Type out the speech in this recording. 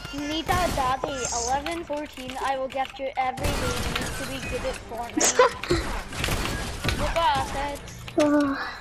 Nita Daddy, 11-14, I will get you every day to be good at Fortnite. Look at assets.